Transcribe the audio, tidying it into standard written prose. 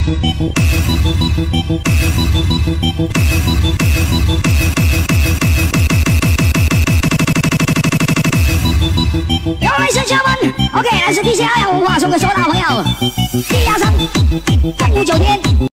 Ladies and gentlemen, OK， 来自 DJ 爱文化送给所有大朋友，地压上，凤舞9天。